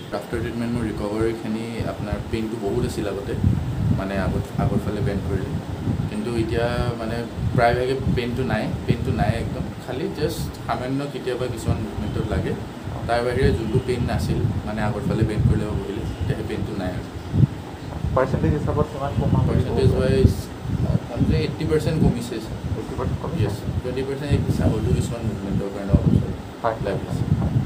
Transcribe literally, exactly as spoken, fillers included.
after treatment মোৰ ৰিকভাৰীখিনি আপোনাৰ পেইনটো বহুত আছিল আগতে মানে আগত আগৰ ফালে বেণ্ড কৰিলে কিন্তু এতিয়া মানে প্ৰায়ভাগে পেইনটো নাই পেইনটো নাই একদম খালি জাষ্ট সামান্য কেতিয়াবা কিছুমান মুভমেণ্টত লাগে তাৰ বাহিৰে যোনটো পেইন নাছিল মানে আগৰ ফালে বেণ্ড কৰিলে বহিলে এতিয়া সেই পেইনটো নাই আৰু পাৰ্চেণ্টেজ হিচাপত কিমান কমা পাৰ্চেণ্টেজ ৱাইজ কমপ্লি এইট্টি পাৰ্চেণ্ট কমিছে এইট্টি পাৰ্চেণ্ট কমিছে টুৱেণ্টি পাৰ্চেণ্ট হয়তো কিছুমান মুভমেণ্টৰ কাৰণে অলপ চলপ লাগিছে